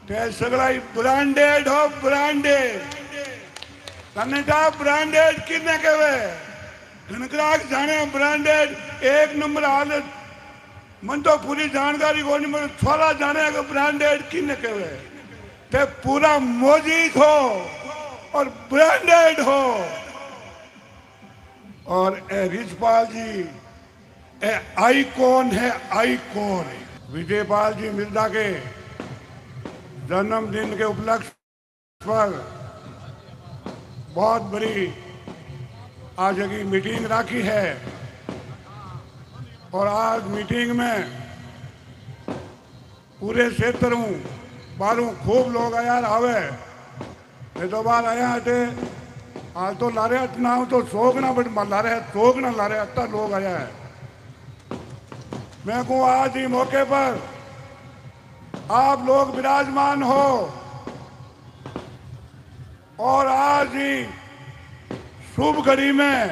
ते सगळा ब्रांडेड हो ब्रांडेड तनेटा ब्रांडेड किने कहे घनग्राहक जाने ब्रांडेड एक नंबर हालत मन तो पूरी जानकारी को नहीं मतलब थोड़ा जाने का ब्रांडेड किने कहे ते पूरा मौजूद हो और ब्रांडेड हो। और ए रिजपाल जी ए आइकॉन है आइकॉन। विजयपाल जी मिर्जा के जन्मदिन के उपलक्ष्य पर बहुत बड़ी आज की मीटिंग रखी है और आज मीटिंग में पूरे क्षेत्र बारू खूब लोग आया आवे ये तो बार आया थे आज तो लारे ना तो सोगना बट लारे सोगना लारे अत्ता लोग आया है। मैं कहूँ आज ही मौके पर आप लोग विराजमान हो और आज ही शुभ घड़ी में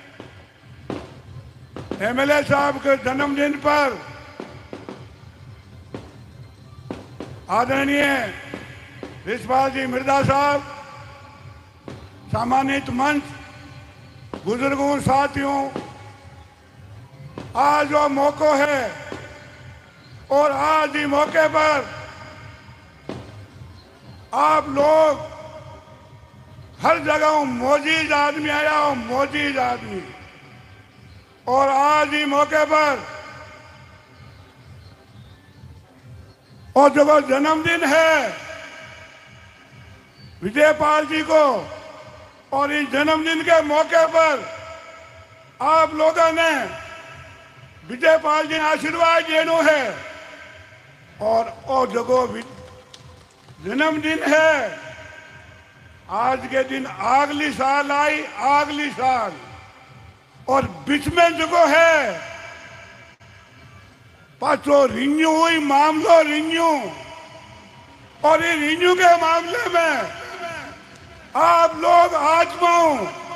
एमएलए साहब के जन्मदिन पर आदरणीय रिजपाल जी मिर्जा साहब, सम्मानित मंच, बुजुर्गों, साथियों, आज वो मौका है और आज ही मौके पर आप लोग हर जगह मौजूद आदमी आया हो मौजूद आदमी और आज ही मौके पर और जो जन्मदिन है विजयपाल जी को और इस जन्मदिन के मौके पर आप लोगों ने विजयपाल जी आशीर्वाद देना है और जो जन्मदिन है आज के दिन अगली साल आई अगली साल और बीच में जो है पाचो रिन्यू हुई मामलो रिन्यू और ये रिन्यू के मामले में आप लोग आत्माओं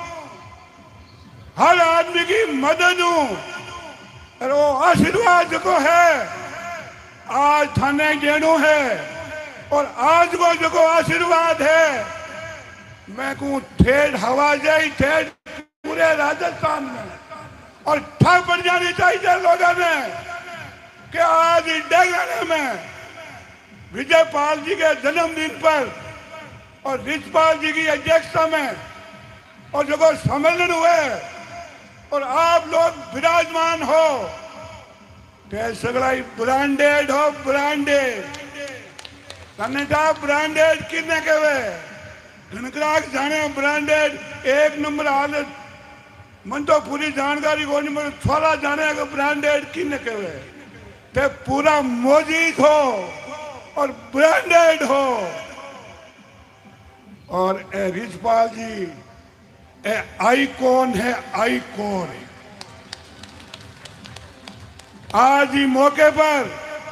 हर आदमी की मदद हूं और वो आशीर्वाद को है आज थाने देनो है और आज को जो आशीर्वाद है मैं कहूँ ठेठ हवा जाए ठेठ पूरे राजस्थान में और ठग पड़ जानी चाहिए लोगों ने कि आज डेगाने में विजयपाल जी के जन्मदिन पर और रिजपाल जी की अध्यक्षता में और जो सम्मेलन हुए और आप लोग विराजमान हो ते सगळा ब्रांडेड हो ब्रांडेड तनेटा ब्रांडेड किने कहे घनग्राहक जाने ब्रांडेड एक नंबर हालत मन तो पूरी जानकारी को नहीं मतलब थोड़ा जाने का ब्रांडेड किने कहे ते पूरा मौजूद हो और ब्रांडेड हो। और ए रिजपाल जी ए आइकॉन है आइकॉन। आज ही मौके पर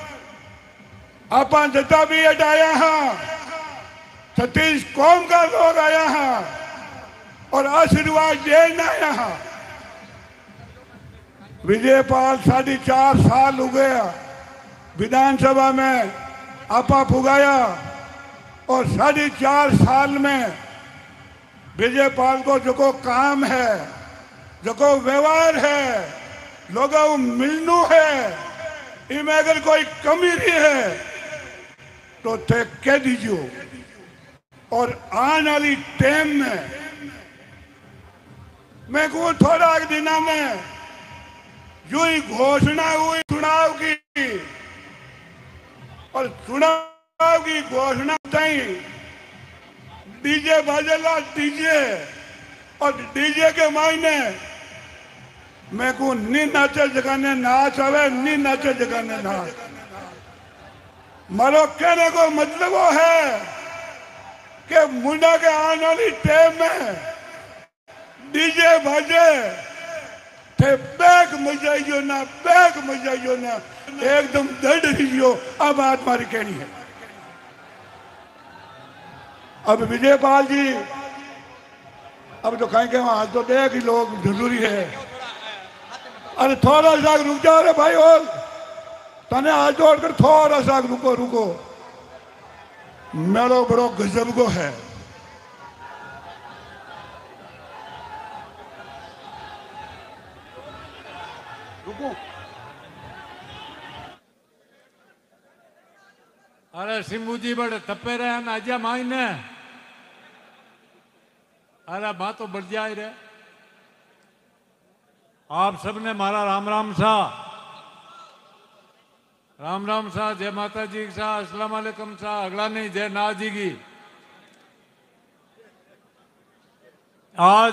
अपन जता भी हटाया हाँ 36 कौम का लोग आया हाँ और आशीर्वाद देना यहाँ विजयपाल 4.5 साल हो गया विधानसभा में आपा फुगाया और 4.5 साल में विजयपाल को जो काम है जो व्यवहार है लोगों को मिलनू है इनमें अगर कोई कमी रही है तो थे कह दीजिए और आने वाली टाइम में मैं कहूँ थोड़ा दिन में जो ही घोषणा हुई चुनाव की और चुनाव की घोषणा तई डीजे बाजेला डीजे और डीजे के मायने मैं को नी नाचे जगाने नाच आवे नी नाचे जगाने नाच मारो कहने को मतलब वो है कि मुंडा के आने वाली टाइम में डीजे बाजे थे बैग मजाइयो ना एकदम दर्द रहियो। अब बात मारी कहनी है अब विजयपाल जी अब तो कहीं कहीं आज तो देख ही लोग जरूरी है। अरे थोड़ा सा रुक जाओ रे भाई और तने हाथ जोड़कर थोड़ा सा रुको रुको मेलो बड़ो गजब को है। अरे सिंबूजी बड़े तपे रहे आजा माई ने। अरे माँ तो बढ़ जाए रे। आप सबने मारा राम राम सा, राम राम सा, जय माता जी सा, अस्सलाम वालेकुम सा, अगला नहीं जय नाथ जी की। आज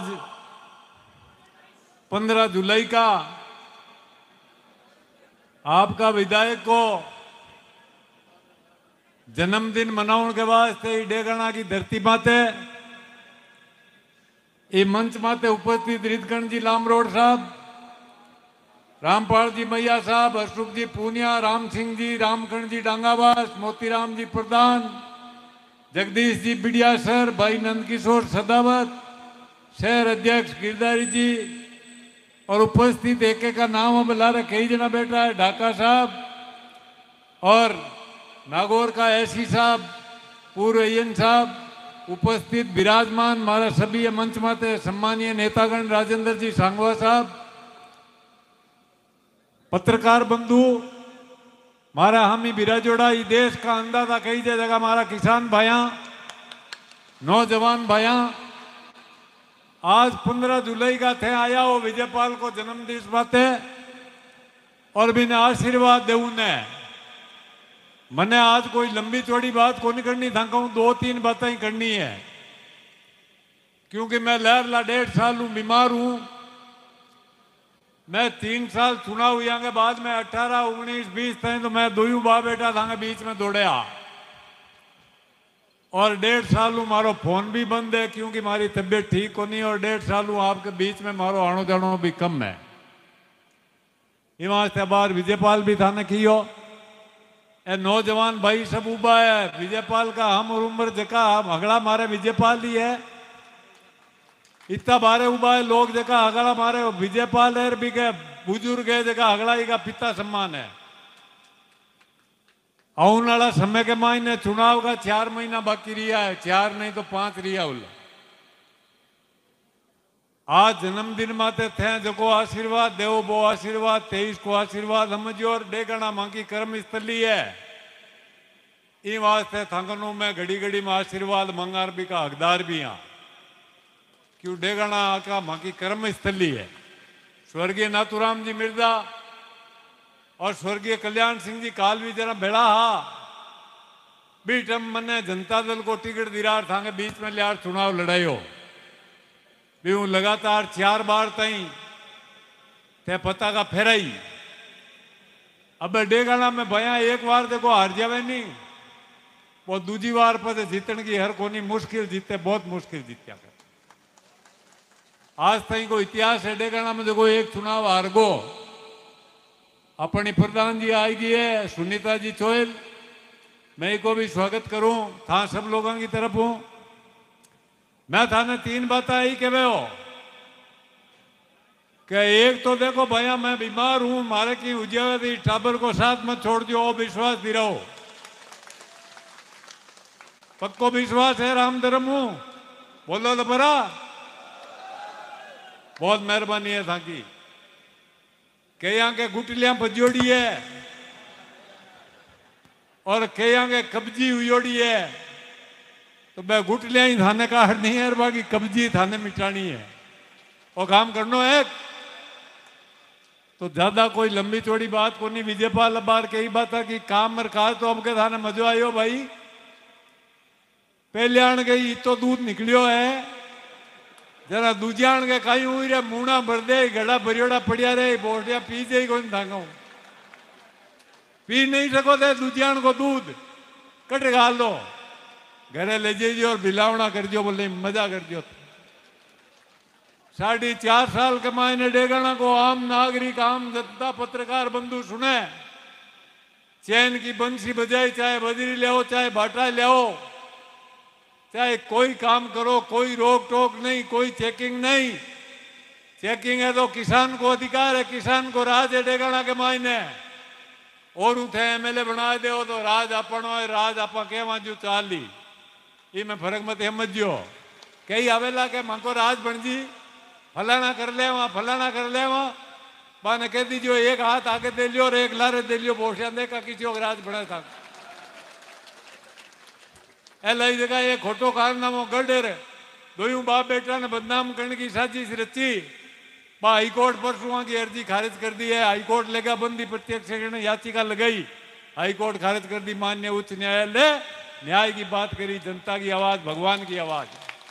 15 जुलाई का आपका विधायक को जन्मदिन मनाने के वास्ते डेगणा की धरती माते ये मंच माते उपस्थित रितगण जी लामरोड साहब, रामपाल जी मैया साहब, अशोक जी पूनिया, राम सिंह जी, रामकरण जी डांगावास, मोतीराम जी प्रधान, जगदीश जी बिडिया सर, भाई नंदकिशोर सदावत, शहर अध्यक्ष गिरधारी जी और उपस्थित एक एक का नाम अब ला रहे, कई जना बैठा है, ढाका साहब और नागौर का एसी साहब, पूर्व एन साहब, उपस्थित विराजमान मारा सभी मंच माते सम्मानीय नेतागण राजेंद्र जी सांगवा साहब, पत्रकार बंधु मारा हामी बिराजोड़ा, ये देश का अंदाजा कई जगह मारा किसान भाइया, नौजवान भाइया, आज 15 जुलाई का थे आया हो विजयपाल को जन्मदिन बाते और बिना आशीर्वाद देऊ ने मने आज कोई लंबी चौड़ी बात को नहीं करनी था, कहूँ 2-3 बातें ही करनी है क्योंकि मैं लहरला 1.5 साल हूँ बीमार हूँ। मैं 3 साल चुनाव हुआ के बाद में 18, 19, 20 तक तो मैं दोयू बा बेटा था बीच में दौड़या और 1.5 साल हूँ मारो फोन भी बंद है क्योंकि मारी तबीयत ठीक को नहीं और 1.5 साल हूँ आपके बीच में मारो आनो जानो भी कम है। ये वास्ते बार विजयपाल भी था ने कियो ए नौजवान भाई सब उबा है विजयपाल का हम उम्र जका हम अगला मारे विजयपाल ही है, इतना बारे उबा है लोग जका अगला मारे विजयपाल है भी के बुजुर्ग है जका अगला ही का पिता सम्मान है। आने वाला समय के मायने चुनाव का 4 महीना बाकी रिया है, 4 नहीं तो 5 रिया उल्ला। आज जन्मदिन माते थे जो आशीर्वाद देव वो आशीर्वाद 23 को आशीर्वाद समझो और डेगणा मां की कर्म स्थली है। इन वास्ते थंगनों में घड़ी घड़ी में आशीर्वाद मंगार भी का हकदार भी हाँ क्यों डेगणा का मां की कर्म स्थली है। स्वर्गीय नाथुराम जी मिर्जा और स्वर्गीय कल्याण सिंह जी काल भी जरा बेड़ा हा बीटम मने जनता दल को टिकट दिरार थांगे बीच में लियार चुनाव लड़ायो भी हूँ लगातार 4 बार तई ते पता का फेराई। अब डेगाना में भया एक बार देखो हार जावे नहीं वो दूजी बार पर जीतने की हर कोनी मुश्किल जीते बहुत मुश्किल जीत्या कर। आज तई को इतिहास है डेगाना में देखो एक चुनाव हार गो अपनी प्रधान जी आएगी है सुनीता जी चोयल, मैं को भी स्वागत करूं था सब लोगों की तरफ हूं। मैं थाने 3 बात आई के वे हो कि एक तो देखो भैया मैं बीमार हूं मारे की उजावे थी टाबर को साथ मत छोड़ दियो विश्वास दी रहो पक्को विश्वास है राम धर्म हूं बोलो तो बरा बहुत मेहरबानी है था की कई के गुटलियां भजोड़ी है और कई के कब्जी हुई है तो मैं गुटलियां ही थाने का हर नहीं है बाकी कब्जी थाने मिटानी है और काम करना है तो ज्यादा कोई लंबी चौड़ी बात को नहीं। विजयपाल बार कई बात है कि काम मर खा तो अब के थाने मजो आयो भाई पहले आन गई तो दूध निकलियो है जरा दूजियाण के कई हुई रे मुना भर दे गड़ा भरियोड़ा पड़िया रे बोटिया पी जाए कौन थांगा पी नहीं सको थे दूजियाण को दूध कट गाल दो घरे ले जाइए और बिलावना कर दियो बोले मजा कर दियो। 4.5 साल के मायने डेगणा को आम नागरिक आम जनता पत्रकार बंधु सुने चैन की बंसी बजाई चाहे बजरी ले चाहे बाटा ले चाहे कोई काम करो कोई रोक टोक नहीं कोई चेकिंग नहीं। चेकिंग है तो किसान को अधिकार है किसान को राज है डेगणा के मायने और थे एमएलए बना दो तो राज अपनो है, राज आप कहवा जो चाली ये मैं फर्क मत समझो। कई आवेला के मांको राज बन जी फलाना कर ले वहां, फलाना कर ले वहां, बाने कह दीजियो एक हाथ आगे दे लियो और एक लारे दे लियो, बोशिया देखा किसी को राज बना था। एलाई जगह ये खोटो कारनामो गढ़े रे दोयू बाप बेटा ने बदनाम करने की साजिश रची। हाईकोर्ट परसों की अर्जी खारिज कर दी है। हाईकोर्ट लेगा बंदी प्रत्यक्ष याचिका लगाई, हाईकोर्ट खारिज कर दी। माननीय उच्च न्यायालय न्याय की बात करी, जनता की आवाज, भगवान की आवाज।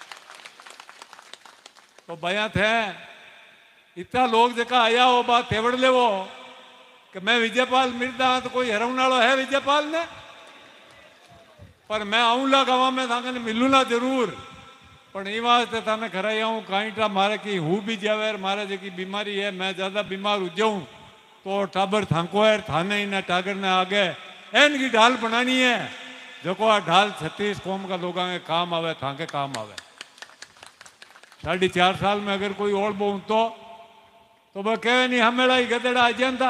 तो बयान थे इतना लोग जका आया हो बात तेवड़ ले वो कि मैं विजयपाल मिर्दा हाँ तो कोई हरवनालो है विजयपाल ने, पर मैं आऊंला गाँव में था मिलूला जरूर, पर ये वास्ते थाने खराई आऊँ काईटा मारे की हूँ भी जावे मारे जी बीमारी है, मैं ज्यादा बीमार हो जाऊं तो टाबर थाको है थाने इन्हें टागर ने आगे एन की ढाल बनानी है जो को आ ढाल 36 कौम का लोगों के काम आवे, थाके काम आवे। 4.5 साल में अगर कोई और बोऊं तो वह कहे नहीं हमें ही गदेड़ा अजंता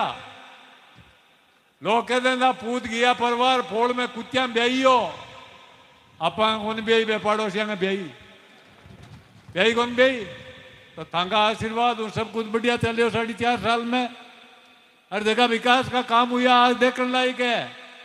लोग कहते था पूत गया परिवार फोड़ में कुत्तियां ब्याइयो आपा कौन ब्याई बे पड़ोसिया ने ब्याई ब्याई कौन ब्याई। तो थाका आशीर्वाद हूँ सब कुछ बढ़िया चलियो 4.5 साल में, हर जगह विकास का काम हुआ। आज देखने लायक है,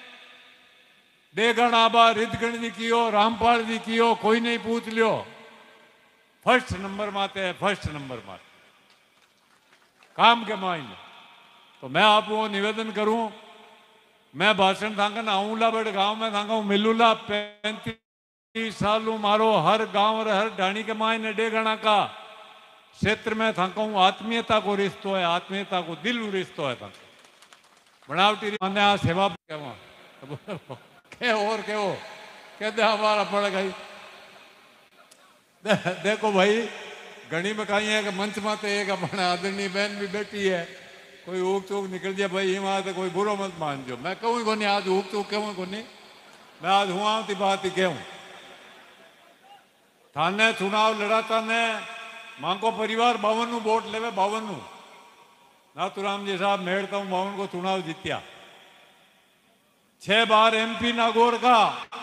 देगण आबा रिदगण जी कियो, रामपाल जी कियो, कोई नहीं पूछ लियो, फर्स्ट नंबर माते है, फर्स्ट नंबर माते काम के मायने। तो मैं आपको निवेदन करूं, मैं भाषण थांकन आऊला बड़ गांव में थांका मिलूला 35 सालों मारो हर गांव और हर ढाणी के मायने डेगणा का क्षेत्र में थांका आत्मीयता को रिश्तो है, आत्मीयता को दिल रिश्तो है। थांका बनावटी माने आ सेवा कहवा के और के वो कहते हमारा पड़ गई। देखो भाई घनी में कहीं है कि मंच माते एक अपने आदरणीय बहन भी बैठी है, कोई ऊक चूक निकल जाए भाई वहां तो कोई बुरो मत मान जो। मैं कहूँ को नहीं आज ऊक चूक कहूँ को नहीं, मैं आज हुआ थी बात ही कहूँ। थाने चुनाव लड़ाता ने मांको परिवार 52 वोट लेवे, 52 नाथुराम जी साहब मेड़ता हूँ 52 को चुनाव जीत्या। 6 बार MP नागौर का,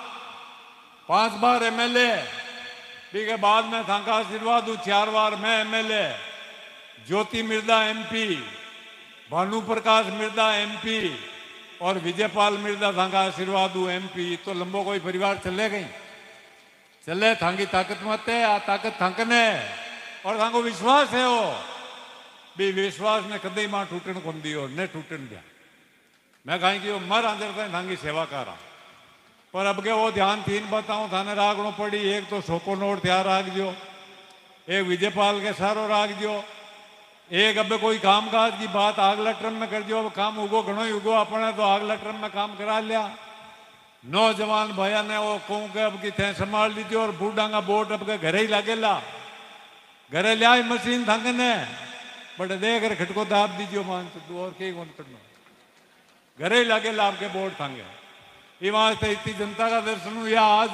5 बार MLA, ठीक है बाद में थाका आशीर्वाद हूँ 4 बार मैं MLA, ज्योति मिर्दा MP, भानु प्रकाश मिर्दा MP और विजयपाल मिर्दा थाका आशीर्वाद हूँ MP। तो लंबो कोई परिवार चले गई चले, थांकी ताकत मत है, आ ताकत थाकने और थाको विश्वास है वो भी विश्वास ने कदे मां टूटन को दियो ने टूटन दिया। मैं कहीं कि मर अंदर तक थाकी सेवा करा, पर अब के वो ध्यान 3 बताऊं थाने रागणो पड़ी। एक तो सोको नोट त्यार राख दो, एक विजयपाल के सारो राख दो, एक अब कोई काम काज की बात आगला ट्रम में कर दो। अब काम उगो घणो ही उगो अपने तो आगला ट्रम में काम करा लिया। नौजवान भैया ने वो कहूँ के अब की थे संभाल लीजिए और बूढ़ा का बोट अब के घरे ही लागेला, घरे लिया मशीन थंगने बट देख कर खटको दाब दीजिए मान तो और कहीं कौन करना, घरे ही लागेला आपके बोट थंगे। ये वास्ते इतनी जनता का दर्शन हुआ आज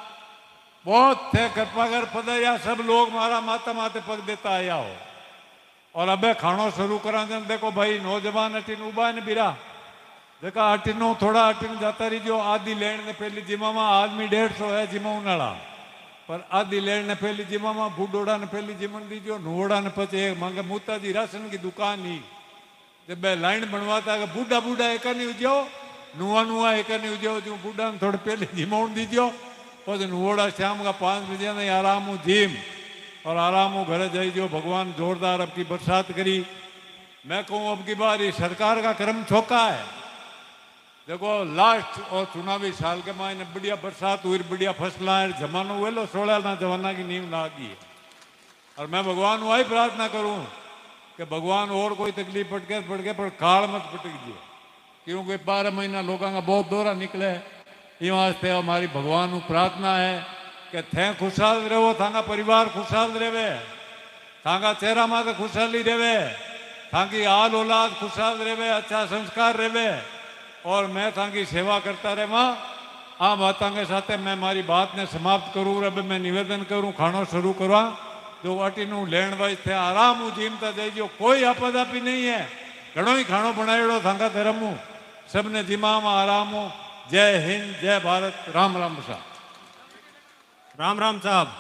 बहुत थे, कृपा कर पद या सब लोग मारा माता माते पग देता आया हो। और अबे खानो शुरू करा जन देखो भाई नौजवान अटीन उबा ने बिरा देखा अटीनो थोड़ा अटीन जाता रही जो आधी लेन ने पहली जिमा में आदमी 150 है जिमा उनाड़ा, पर आधी लेन ने पहली जिमा में बूढ़ोड़ा ने पहली जिमन दीजियो, नुहड़ा ने पचे मांगे मूता जी राशन की दुकान ही जब लाइन बनवाता है बूढ़ा बूढ़ा एक नहीं उजो नुआ नुआ एक नहीं उजो जो बूढ़ा ने थोड़े पहले जिमाउन दीजियो, पर नुहड़ा शाम का 5 बजे ने आराम जिम और आराम घरे जाइजो। भगवान जोरदार अब की बरसात करी। मैं कहूँ अब की बार ये सरकार का क्रम छोका है। देखो लास्ट और चुनावी साल के मायने बढ़िया बरसात हुई, बढ़िया फसला है, जमानो वेलो 16 ना जमाना की नींव लागी है। और मैं भगवान वही प्रार्थना करूं कि भगवान और कोई तकलीफ पड़ के पर काल मत पटक दिए, क्योंकि 12 महीना लोगों का बहुत दौरा निकले। ये वास्ते हमारी भगवान को प्रार्थना है कि थे खुशहाल रहो, थाका परिवार खुशहाल रहे, थाका चेहरा माते खुशहाली रहे, थाकी आल औलाद खुशहाल रहे, अच्छा संस्कार रहे और मैं थाकी सेवा करता रहा। आ बातों के साथ मैं मारी बात ने समाप्त करूँ। अब मैं निवेदन करूँ खानो शुरू करवा जो अटीनू लेण वाइज थे आराम जीमता जाइजो, कोई आपदापी नहीं है। घणो ही खानो बनाएड़ो थाका धर्म सबने दिमाग में आराम हो। जय हिंद, जय भारत। राम राम साहब। राम राम साहब।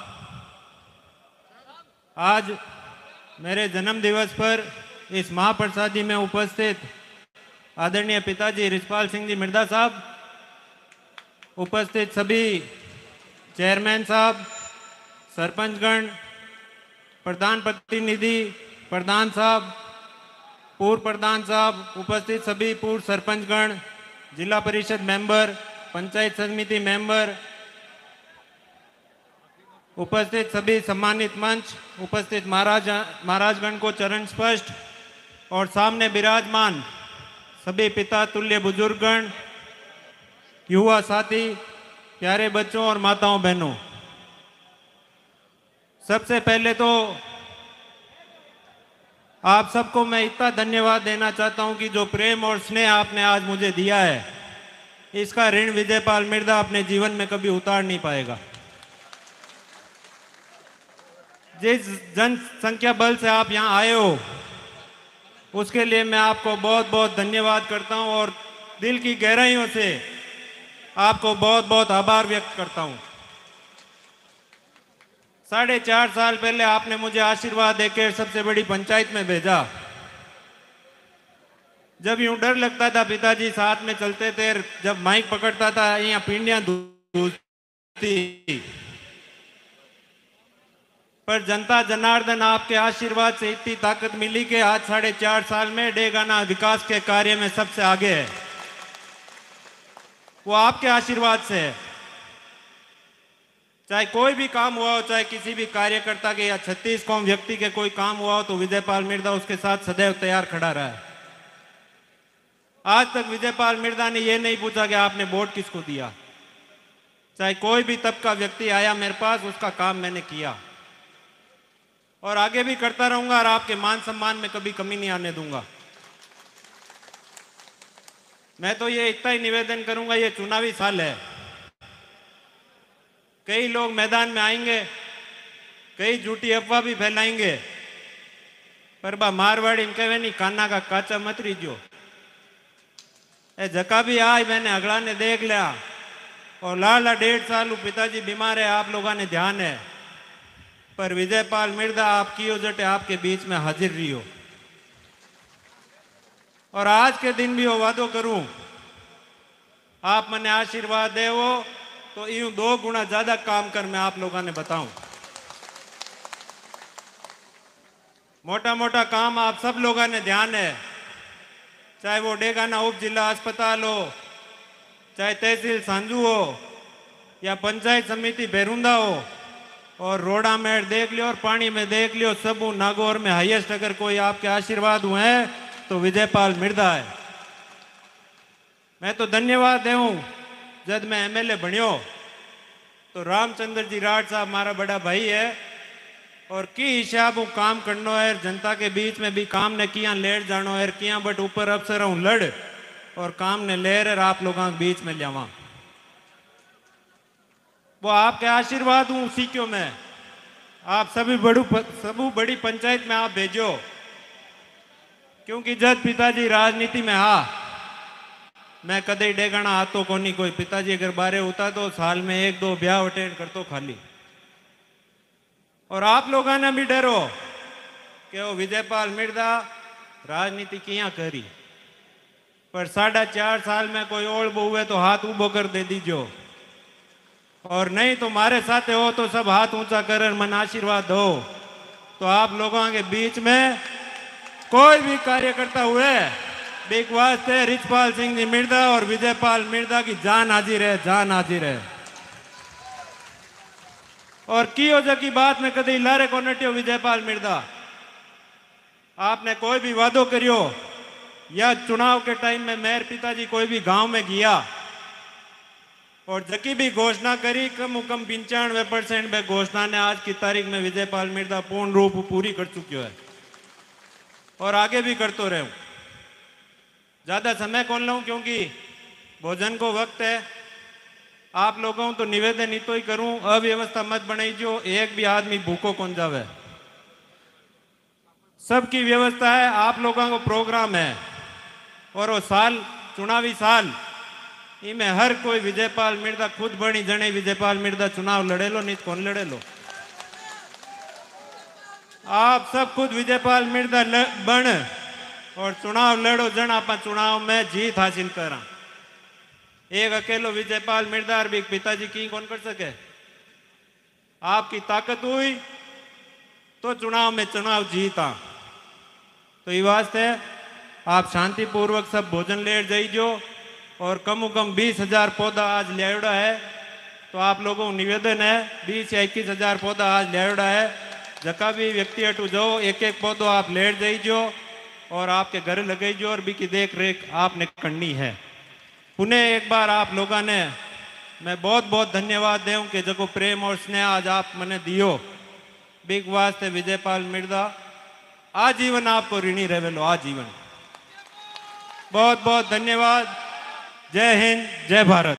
आज मेरे जन्म दिवस पर इस महाप्रसादी में उपस्थित आदरणीय पिताजी रिछपाल सिंह जी मिर्दा साहब, उपस्थित सभी चेयरमैन साहब, सरपंचगण, प्रधान प्रतिनिधि, प्रधान साहब, पूर्व प्रधान साहब, उपस्थित सभी पूर्व सरपंचगण, जिला परिषद मेंबर, पंचायत समिति मेंबर, उपस्थित सभी सम्मानित मंच, उपस्थित महाराजगण को चरण स्पष्ट और सामने विराजमान सभी पिता तुल्य बुजुर्गगण, युवा साथी, प्यारे बच्चों और माताओं बहनों, सबसे पहले तो आप सबको मैं इतना धन्यवाद देना चाहता हूं कि जो प्रेम और स्नेह आपने आज मुझे दिया है, इसका ऋण विजयपाल मिर्दा अपने जीवन में कभी उतार नहीं पाएगा। जिस जनसंख्या बल से आप यहां आए हो, उसके लिए मैं आपको बहुत बहुत धन्यवाद करता हूं और दिल की गहराइयों से आपको बहुत बहुत आभार व्यक्त करता हूं। 4.5 साल पहले आपने मुझे आशीर्वाद देकर सबसे बड़ी पंचायत में भेजा। जब यूं डर लगता था, पिताजी साथ में चलते थे, जब माइक पकड़ता था यहाँ पिंडियां धूलती, पर जनता जनार्दन आपके आशीर्वाद से इतनी ताकत मिली कि आज 4.5 साल में डेगाना विकास के कार्य में सबसे आगे है। वो आपके आशीर्वाद से है। चाहे कोई भी काम हुआ हो, चाहे किसी भी कार्यकर्ता के या 36 कौम व्यक्ति के कोई काम हुआ हो, तो विजयपाल मिर्दा उसके साथ सदैव तैयार खड़ा रहा है। आज तक विजयपाल मिर्दा ने यह नहीं पूछा कि आपने वोट किसको दिया। चाहे कोई भी तबका व्यक्ति आया मेरे पास, उसका काम मैंने किया और आगे भी करता रहूंगा और आपके मान सम्मान में कभी कमी नहीं आने दूंगा। मैं तो ये इतना ही निवेदन करूंगा, ये चुनावी साल है, कई लोग मैदान में आएंगे, कई झूठी अफवाह भी फैलाएंगे, पर बा मारवाड़ी में कहे नहीं काना का काचा मत रीजो। ए जका भी आए मैंने अगला ने देख लिया और लाला 1.5 साल पिताजी बीमार है, आप लोगों ने ध्यान है, पर विजयपाल मिर्दा आपकी जटे आपके बीच में हाजिर रही हो। और आज के दिन भी वो वादो करूं, आप मने आशीर्वाद दे वो तो यूं 2 गुना ज्यादा काम कर मैं आप लोगों ने बताऊं। मोटा मोटा काम आप सब लोगों ने ध्यान है, चाहे वो डेगाना उप जिला अस्पताल हो, चाहे तहसील सांजू हो या पंचायत समिति बेरुंदा हो, और रोड़ा में देख लियो और पानी में देख लियो, सब नागौर में हाईएस्ट अगर कोई आपके आशीर्वाद हुए हैं तो विजयपाल मिर्दा है। मैं तो धन्यवाद दूं, जब मैं एमएलए बनियो तो रामचंद्र जी राठ साहब हमारा बड़ा भाई है और की हिसाब काम करनो है, जनता के बीच में भी काम ने किया लेट जानो है, किया बट ऊपर अफसर हूं लड़ और काम ने लेर आप लोगों के बीच में लियावा। वो आपके आशीर्वाद हूं उसी क्यों मैं आप सभी बड़ी पंचायत में आप भेजो, क्योंकि जब पिताजी राजनीति में मैं कदे डेगाना आतो कोनी कोई। पिताजी अगर बारे होता तो साल में 1-2 ब्याह अटेंड करतो खाली। और आप लोगों ने भी डरो कि वो विजयपाल मिर्दा राजनीति किया करी, पर 4.5 साल में कोई ओढ़ हुए तो हाथ उबो कर दे दीजो, और नहीं तो हमारे साथ हो तो सब हाथ ऊंचा कर मन आशीर्वाद दो। तो आप लोगों के बीच में कोई भी कार्यकर्ता हुए, बिग वास्ते रिछपाल सिंह जी मिर्दा और विजयपाल मिर्दा की जान हाजिर है, जान हाजिर है। और की वजह की बात में कभी लारे को नटियो विजयपाल मिर्दा, आपने कोई भी वादो करियो या चुनाव के टाइम में मेरे पिताजी कोई भी गांव में गया और जकी भी घोषणा करी, कम 95% में घोषणा ने आज की तारीख में विजयपाल मिर्दा पूर्ण रूप पूरी कर चुकी है और आगे भी करते रहूं। ज्यादा समय कौन लूं क्योंकि भोजन को वक्त है। आप लोगों तो निवेदन ही तो ही करूं, अव्यवस्था मत बनाइयो, एक भी आदमी भूखो कौन जावे। सबकी व्यवस्था है, आप लोगों को प्रोग्राम है और वो साल चुनावी साल इमें हर कोई विजयपाल मिर्दा खुद बनी जने विजयपाल मिर्दा चुनाव लड़ेलो नहीं कौन लड़ेलो। आप सब खुद विजयपाल मिर्दा बन और चुनाव लड़ो जन आप चुनाव में जीत हासिल करा। एक अकेलो विजयपाल मिर्दा और भी पिताजी की कौन कर सके। आपकी ताकत हुई तो चुनाव में चुनाव जीता। तो ये वास्ते आप शांतिपूर्वक सब भोजन ले जाइजो और कम से कम 20,000 पौधा आज लियाड़ा है। तो आप लोगों को निवेदन है 20 या 21,000 पौधा आज लियाड़ा है। जका भी व्यक्ति हटू जाओ एक एक पौधो आप लेट जाइजो और आपके घर लगाइजो और भी की देख रेख आपने करनी है। पुनः एक बार आप लोगों ने मैं बहुत बहुत धन्यवाद दूं कि जो प्रेम और स्नेह आज आप मैंने दियो बिग वास्ते विजयपाल मिर्दा आजीवन आपको ऋणी रहेलो आजीवन। बहुत बहुत धन्यवाद। जय हिंद जय भारत।